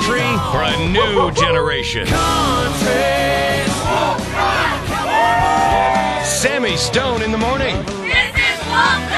country for a new generation. Sammy Stone in the morning. This is